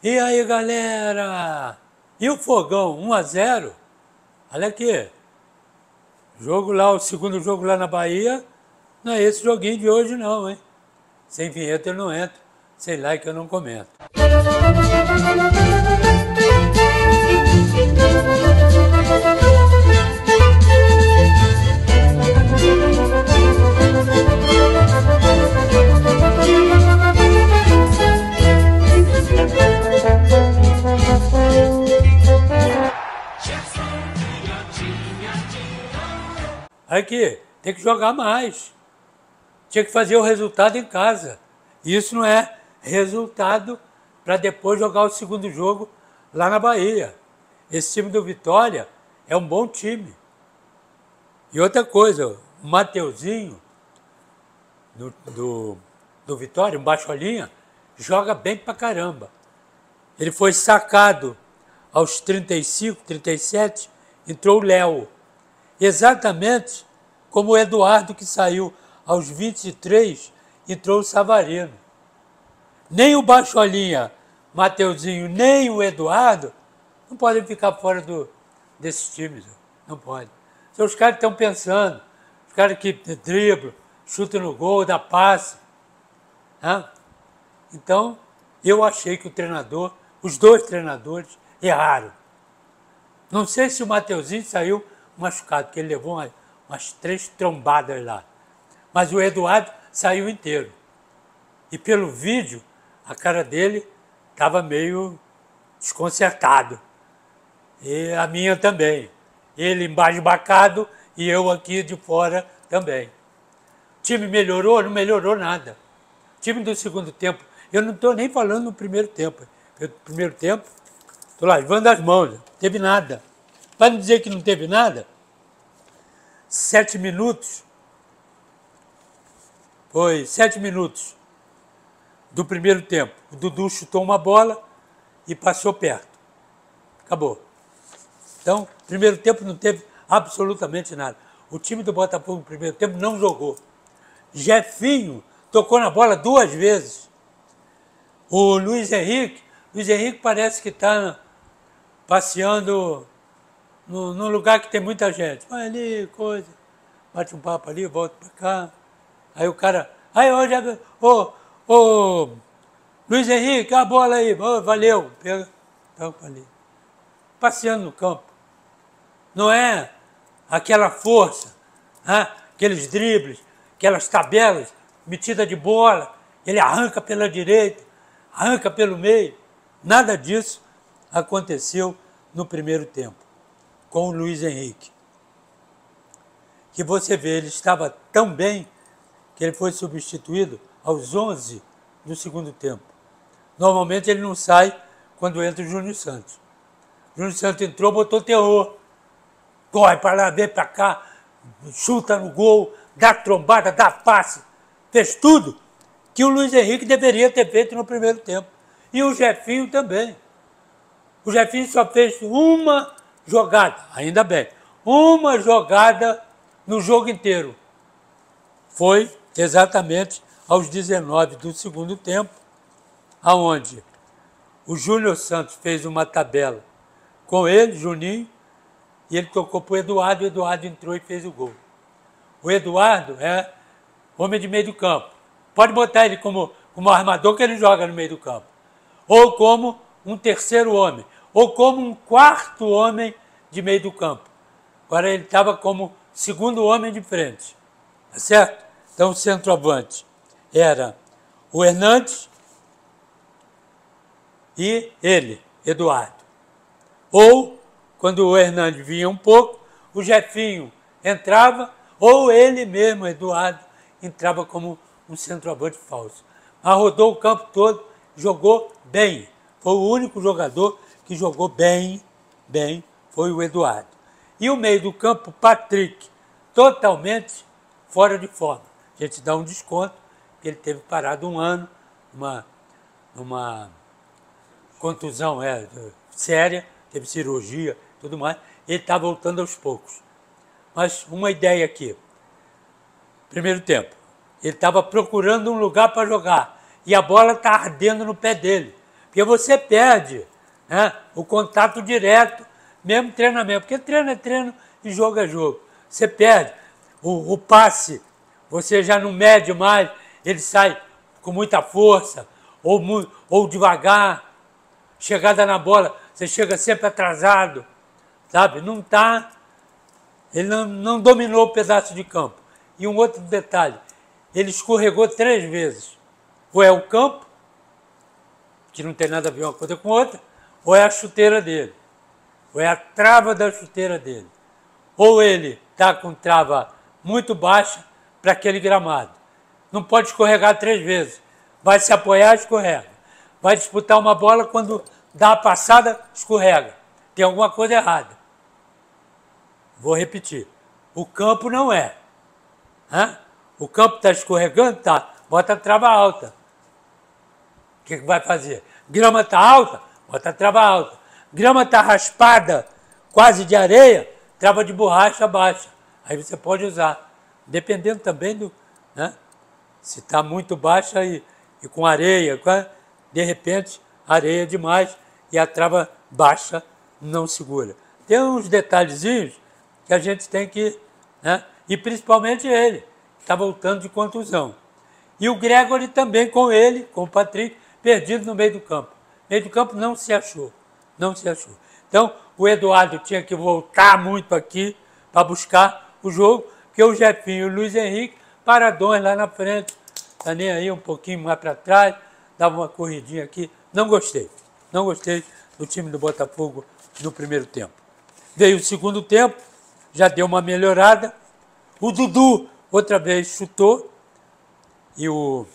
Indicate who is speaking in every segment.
Speaker 1: E aí, galera? E o Fogão, 1-0? Olha aqui. Jogo lá, o segundo jogo lá na Bahia. Não é esse joguinho de hoje não, hein? Sem vinheta eu não entro. Sem like eu não comento. Aqui, tem que jogar mais. Tinha que fazer o resultado em casa. Isso não é resultado para depois jogar o segundo jogo lá na Bahia. Esse time do Vitória é um bom time. E outra coisa, o Mateuzinho do Vitória, um baixolinha, joga bem pra caramba. Ele foi sacado aos 35, 37, entrou o Léo. Exatamente como o Eduardo, que saiu aos 23, entrou o Savarino. Nem o Bacholinha, Mateuzinho, nem o Eduardo não podem ficar fora desses times. Não pode. Então, os caras estão pensando, os caras que driblam, chutam no gol, dá passe. Né? Então, eu achei que o treinador, os dois treinadores, erraram. Não sei se o Mateuzinho saiu machucado, porque ele levou umas 3 trombadas lá. Mas o Eduardo saiu inteiro. E pelo vídeo, a cara dele estava meio desconcertado. E a minha também. Ele embasbacado e eu aqui de fora também. O time melhorou? Não melhorou nada. O time do segundo tempo, eu não estou nem falando no primeiro tempo. No primeiro tempo, estou lavando as mãos, não teve nada. Para não dizer que não teve nada, 7 minutos, foi 7 minutos do primeiro tempo. O Dudu chutou uma bola e passou perto. Acabou. Então, primeiro tempo não teve absolutamente nada. O time do Botafogo no primeiro tempo não jogou. Jefinho tocou na bola 2 vezes. O Luiz Henrique parece que está passeando num lugar que tem muita gente. Vai ali, coisa, bate um papo ali, volta para cá. Aí o cara, ô, Luiz Henrique, a bola aí, valeu, pega, toca ali. Passeando no campo. Não é aquela força, aqueles dribles, aquelas tabelas, metida de bola, ele arranca pela direita, arranca pelo meio. Nada disso aconteceu no primeiro tempo com o Luiz Henrique. Que você vê, ele estava tão bem que ele foi substituído aos 11 do segundo tempo. Normalmente ele não sai quando entra o Júnior Santos. O Júnior Santos entrou, botou terror. Corre para lá, vem para cá, chuta no gol, dá trombada, dá passe. Fez tudo que o Luiz Henrique deveria ter feito no primeiro tempo. E o Jefinho também. O Jefinho só fez uma jogada, ainda bem, uma jogada no jogo inteiro. Foi exatamente aos 19 do segundo tempo, aonde o Júnior Santos fez uma tabela com ele, Juninho, e ele tocou para o Eduardo entrou e fez o gol. O Eduardo é homem de meio do campo. Pode botar ele como armador que ele joga no meio do campo. Ou como um terceiro homem. Ou como um quarto homem de meio do campo. Agora ele estava como segundo homem de frente. Tá certo? Então o centroavante era o Hernandes e ele, Eduardo. Ou, quando o Hernandes vinha um pouco, o Jefinho entrava, ou ele mesmo, Eduardo, entrava como um centroavante falso. Mas rodou o campo todo, jogou bem. Foi o único jogador que jogou bem, foi o Eduardo. E o meio do campo, o Patrick, totalmente fora de forma. A gente dá um desconto, porque ele teve parado um ano, numa contusão séria, teve cirurgia, tudo mais. Ele está voltando aos poucos. Mas uma ideia aqui. Primeiro tempo, ele estava procurando um lugar para jogar. E a bola está ardendo no pé dele. Porque você perde, né, o contato direto, mesmo treinamento. Porque treino é treino e jogo é jogo. Você perde o passe, você já não mede mais, ele sai com muita força, ou devagar. Chegada na bola, você chega sempre atrasado, sabe? Não está... Ele não dominou o pedaço de campo. E um outro detalhe, ele escorregou 3 vezes. Ou é o campo, que não tem nada a ver uma coisa com outra, ou é a chuteira dele, ou é a trava da chuteira dele. Ou ele está com trava muito baixa para aquele gramado. Não pode escorregar 3 vezes. Vai se apoiar, escorrega. Vai disputar uma bola, quando dá a passada, escorrega. Tem alguma coisa errada. Vou repetir. O campo não é. Hã? O campo está escorregando? Tá. Bota a trava alta. O que vai fazer? Grama está alta? Bota a trava alta. Grama está raspada, quase de areia, trava de borracha baixa. Aí você pode usar. Dependendo também do... Né? Se está muito baixa e com areia, de repente, areia demais e a trava baixa não segura. Tem uns detalhezinhos que a gente tem que... Né? E principalmente ele, que está voltando de contusão. E o Gregory também com ele, com o Patrick, perdido no meio do campo. No meio do campo não se achou. Não se achou. Então, o Eduardo tinha que voltar muito aqui para buscar o jogo, porque o Jefinho e o Luiz Henrique, paradões lá na frente, tá nem aí, um pouquinho mais para trás, dava uma corridinha aqui. Não gostei. Não gostei do time do Botafogo no primeiro tempo. Veio o segundo tempo, já deu uma melhorada. O Dudu, outra vez, chutou. E o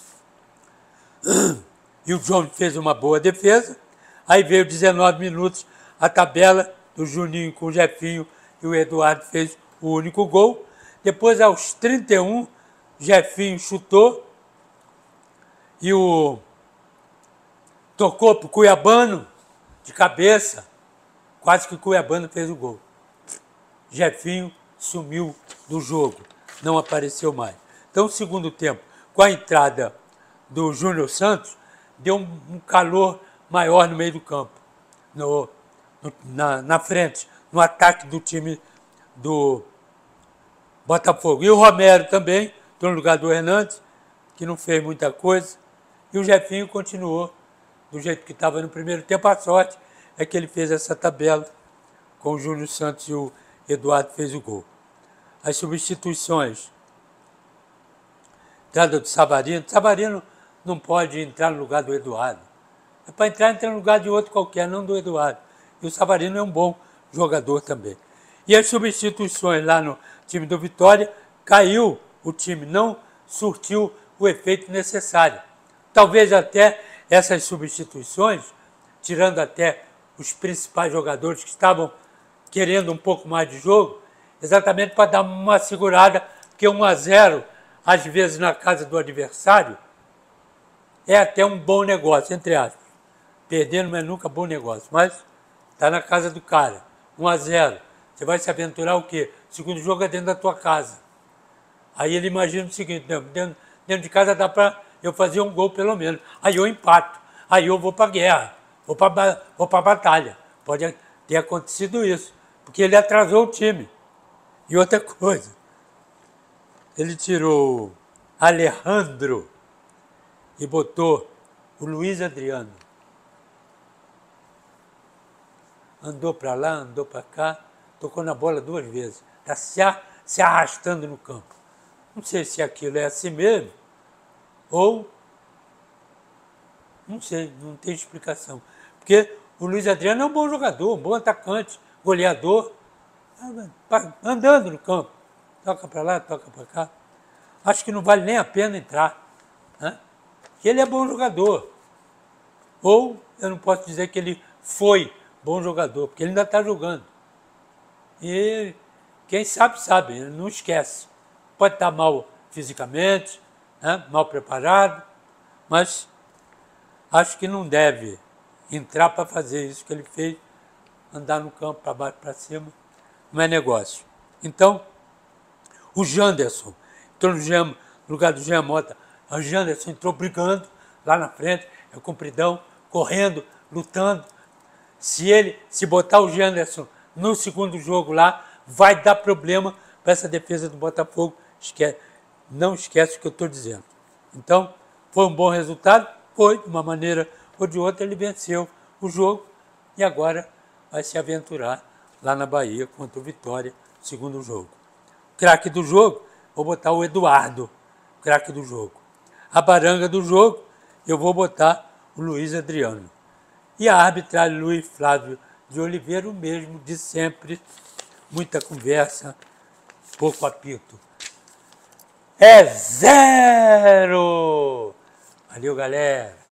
Speaker 1: John fez uma boa defesa. Aí veio 19 minutos, a tabela do Juninho com o Jefinho e o Eduardo fez o único gol. Depois, aos 31, Jefinho chutou e tocou para o Cuiabano de cabeça. Quase que o Cuiabano fez o gol. Jefinho sumiu do jogo, não apareceu mais. Então, o segundo tempo, com a entrada do Júnior Santos, deu um calor maior no meio do campo, na frente, no ataque do time do Botafogo. E o Romero também, no lugar do Hernandes, que não fez muita coisa. E o Jefinho continuou do jeito que estava no primeiro tempo. A sorte é que ele fez essa tabela com o Júnior Santos e o Eduardo fez o gol. As substituições. Entrada do Savarino. Savarino não pode entrar no lugar do Eduardo. É para entrar, entra no lugar de outro qualquer, não do Eduardo. E o Savarino é um bom jogador também. E as substituições lá no time do Vitória, caiu o time, não surtiu o efeito necessário. Talvez até essas substituições, tirando até os principais jogadores que estavam querendo um pouco mais de jogo, exatamente para dar uma segurada, porque 1-0, às vezes na casa do adversário, é até um bom negócio, entre aspas. Perder não é nunca bom negócio, mas está na casa do cara, 1-0. Você vai se aventurar o quê? O segundo jogo é dentro da tua casa. Aí ele imagina o seguinte, dentro de casa dá para eu fazer um gol pelo menos. Aí eu empato, aí eu vou para a guerra, vou para a batalha. Pode ter acontecido isso, porque ele atrasou o time. E outra coisa, ele tirou Alejandro e botou o Luiz Adriano. Andou para lá, andou para cá, tocou na bola 2 vezes. Está se arrastando no campo. Não sei se aquilo é assim mesmo, ou... Não sei, não tem explicação. Porque o Luiz Adriano é um bom jogador, um bom atacante, goleador, andando no campo. Toca para lá, toca para cá. Acho que não vale nem a pena entrar. Né? Porque ele é bom jogador. Ou eu não posso dizer que ele foi bom jogador, porque ele ainda está jogando. E quem sabe, sabe, ele não esquece. Pode estar mal fisicamente, né? Mal preparado, mas acho que não deve entrar para fazer isso que ele fez, andar no campo para baixo, para cima, não é negócio. Então, o Janderson entrou no lugar do Jean Mota. O Janderson entrou brigando lá na frente, é compridão, correndo, lutando. Se botar o Janderson no segundo jogo lá, vai dar problema para essa defesa do Botafogo. Não esquece o que eu estou dizendo. Então, foi um bom resultado? Foi, de uma maneira ou de outra, ele venceu o jogo e agora vai se aventurar lá na Bahia contra o Vitória, segundo jogo. Craque do jogo, vou botar o Eduardo, craque do jogo. A baranga do jogo, eu vou botar o Luiz Adriano. E a arbitragem Luiz Flávio de Oliveira, o mesmo de sempre. Muita conversa, pouco apito. É 0! Valeu, galera!